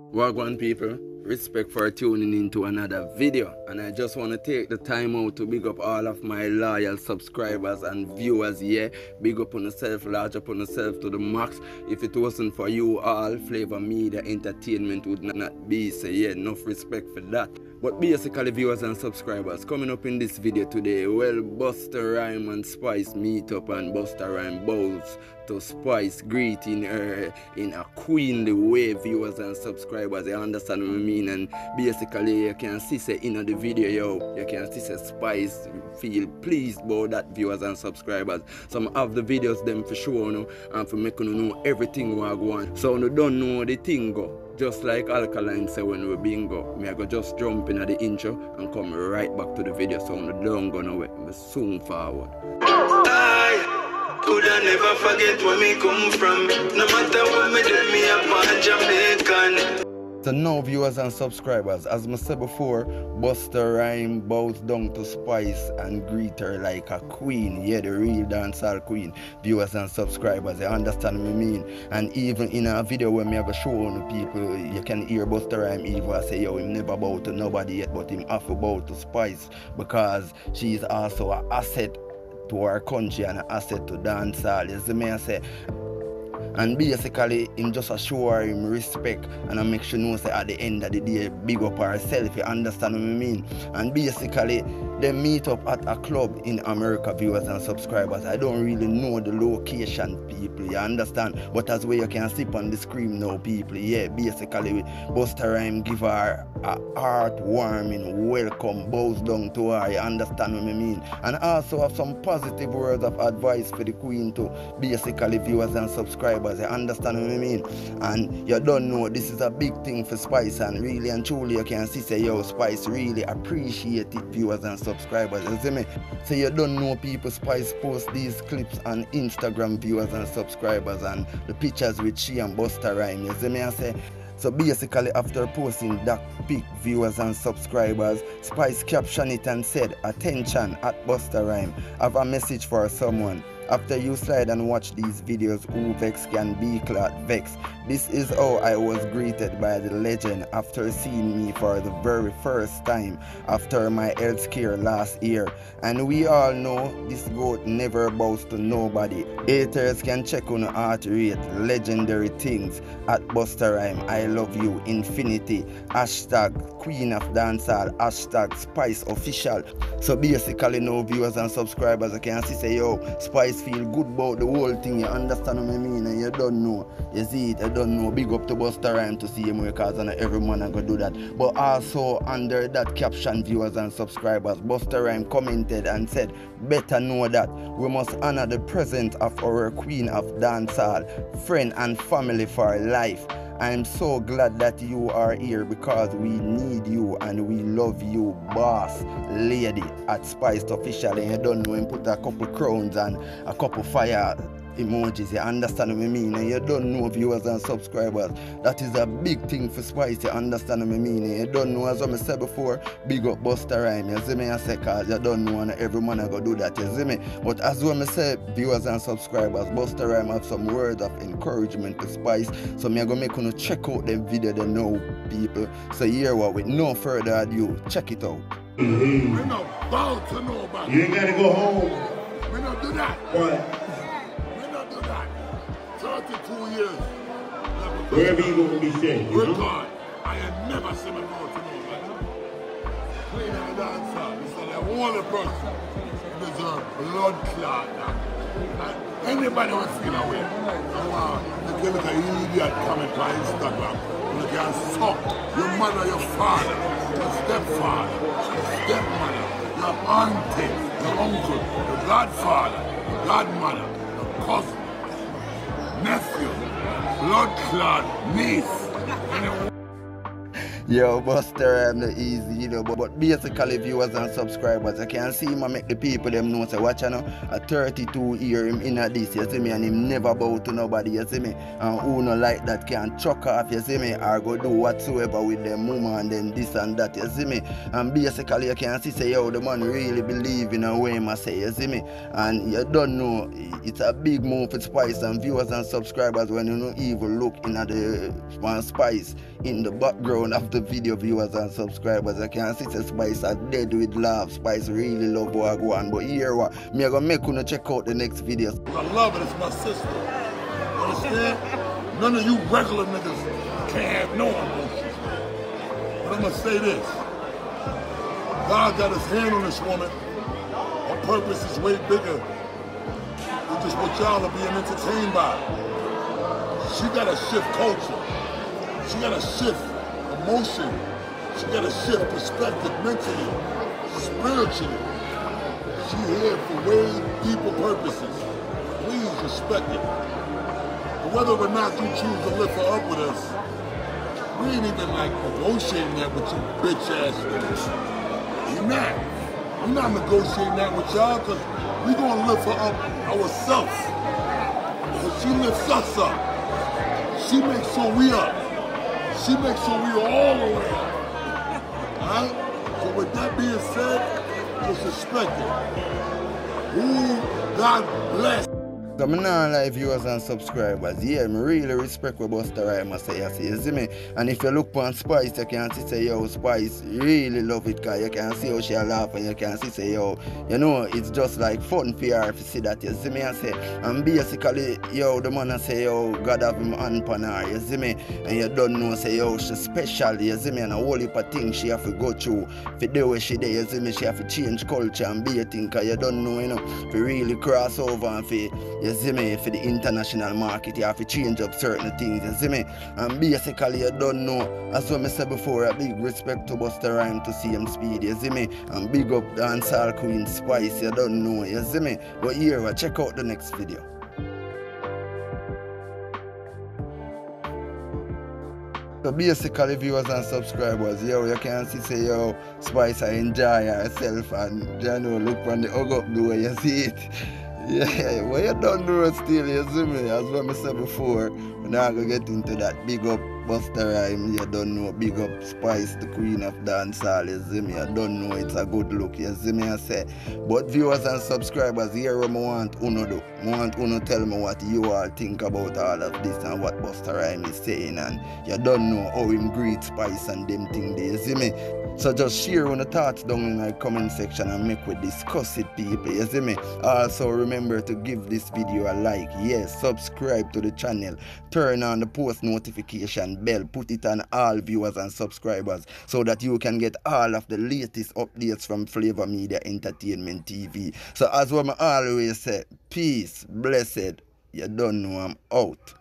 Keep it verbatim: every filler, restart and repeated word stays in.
Wagwan people, respect for tuning into another video, and I just want to take the time out to big up all of my loyal subscribers and viewers. Yeah, big up on yourself, large up on yourself to the max. If it wasn't for you all, Flava Media Entertainment would not be. So yeah, enough respect for that. But basically, viewers and subscribers, coming up in this video today, well, Busta Rhymes and Spice meet up, and Busta Rhymes bows to Spice, greeting her in a queenly way. Viewers and subscribers, you understand what I mean? And basically, you can see say in the video, yo, you can see say Spice feel pleased about that, viewers and subscribers. Some of the videos them for sure, you know, and for making you know everything what go on. So you don't know the thing go. Just like Alkaline say when we bingo, me I go just jump in at the intro and come right back to the video, so I don't go nowhere. I'm soon forward. I could I never forget where me come from. No matter what me do, me a born Jamaican. So now, viewers and subscribers, as I said before, Busta Rhymes bows down to Spice and greet her like a queen. Yeah, the real dancehall queen. Viewers and subscribers, you understand what I mean? And even in a video where me have show on people, you can hear Busta Rhymes even say, yo, him never bow to nobody yet, but him have to bow to Spice because she is also an asset to our country and an asset to dancehall. You see me I say? And basically, him just assure him respect and I make sure know say at the end of the day, big up herself, you understand what I mean? And basically, they meet up at a club in America, viewers and subscribers. I don't really know the location, people, you understand? But as way you can see on the screen now, people, yeah, basically, Busta Rhymes give her a heartwarming welcome, bows down to her, you understand what I mean? And also have some positive words of advice for the queen to basically, viewers and subscribers. You understand what I mean? And you don't know this is a big thing for Spice, and really and truly you can see say yo, Spice really appreciate it, viewers and subscribers. You see me? So you don't know people, Spice post these clips on Instagram, viewers and subscribers, and the pictures with she and Busta Rhymes. You see me? I say. So basically, after posting that pic, viewers and subscribers, Spice captioned it and said, "Attention at Busta Rhymes, I have a message for someone. After you slide and watch these videos, who vex can be clad vex. This is how I was greeted by the legend after seeing me for the very first time after my health scare last year. And we all know this goat never bows to nobody. Haters can check on heart rate, legendary things at Busta Rhymes. I love you, infinity. Hashtag Queen of Dancehall, hashtag Spice Official." So basically now, viewers and subscribers, I can see say yo, Spice feel good about the whole thing, you understand what I mean? And you don't know, you see it, you don't know, big up to Busta Rhymes to see him because not every man I go do that. But also under that caption, viewers and subscribers, Busta Rhymes commented and said, "Better know that we must honor the presence of our queen of dancehall, friend and family for life. I am so glad that you are here because we need you and we love you, boss lady at Spice Official." And you don't know him put a couple crowns and a couple fire emojis, you understand what I mean? And you don't know, viewers and subscribers, that is a big thing for Spice, you understand what I mean? And you don't know, as I said before, big up Busta Rhymes, you see me? I say, cause you don't know and every man I go do that, you see me? But as I say, viewers and subscribers, Busta Rhymes have some words of encouragement to Spice, so me I go make you check out the video they know, people. So here what, with no further ado, check it out. We not bow to nobody. You ain't gotta go home. We not do that. What? thirty-two years. Wherever you gonna be staying, you Good know? God, I had never seen me go to nobody. Clean and dancer, this is the only person who deserves blood clot. And anybody will feel away. So, uh, you can look at an idiot comment on Instagram. You can suck your mother, your father, your stepfather, your stepmother, your auntie, your uncle, your godfather, your godmother, your cousin, nephew, blood clot, niece. Yo, Busta Rhymes not easy, you know, but, but basically, viewers and subscribers, I can see him and make the people them know, say, watch, you know, a thirty-two year him in a this, you see me, and him never bow to nobody, you see me, and who no like that can chuck off, you see me, or go do whatsoever with them mama and then this and that, you see me, and basically, you can see, say, yo, the man really believe in a way, I say, you see me, and you don't know, it's a big move for Spice, and viewers and subscribers, when you know even look in at the one Spice, in the background of the video, viewers and subscribers. I can see the Spice are dead with love. Spice really love what I go on. But here what me I gonna make you check out the next video. I love it, it's my sister. You understand? None of you regular niggas can't have no emotions. But I'm gonna say this. God got his hand on this woman. Her purpose is way bigger than just what y'all are being entertained by. She gotta shift culture. She gotta shift emotion. She gotta shift perspective mentally, spiritually. She here for way deeper purposes. Please respect it. And whether or not you choose to lift her up with us, we ain't even like negotiating that with you bitch ass niggas. We're not. We're not negotiating that with y'all because we gonna lift her up ourselves. Because she lifts us up. She makes sure we up. She makes sure we are all the way up. Alright? So with that being said, just respect it. Ooh, God bless. So I'm not like viewers and subscribers. Yeah, I really respect what Busta Rhymes say. You see, you see me? And if you look on Spice, you can see say, yo, Spice really love it because you can see how she laugh and you can see say, yo, you know, it's just like fun for her if you see that. You see me? I say, and basically, yo, the man I say, yo, God have him hand upon her. You see me? And you don't know, say, yo, she's special. You see me? And a whole heap of things she have to go through. For the way she there, you see me? She have to change culture and be a thing because you don't know, you know, if you really cross over and for you see me, for the international market, you have to change up certain things, you see me? And basically, you don't know, as what I said before, a big respect to Busta Rhymes to see him speed, you see me? And big up Dancehall Queen Spice, you don't know, you see me? But here, check out the next video. So basically, viewers and subscribers, yo, you can see say, yo, Spice I enjoy herself and, you know, look on the hug up the way you see it. Yeah, well, you don't know still, you see me, as what I said before, we're not going to get into that. Big up Busta Rhymes, you don't know, big up Spice, the queen of dancehall, you see me, I don't know, it's a good look, you see me, I say. But viewers and subscribers, here what I want Uno do. I want Uno tell me what you all think about all of this and what Busta Rhymes is saying, and you don't know how him greet Spice and them thing there, you see me. So just share on the thoughts down in my comment section and make we discuss it, people, you see me. Also remember to give this video a like, yes, subscribe to the channel, turn on the post notification bell, put it on all viewers and subscribers so that you can get all of the latest updates from Flava Media Entertainment T V. So as what I always say, peace, blessed, you don't know I'm out.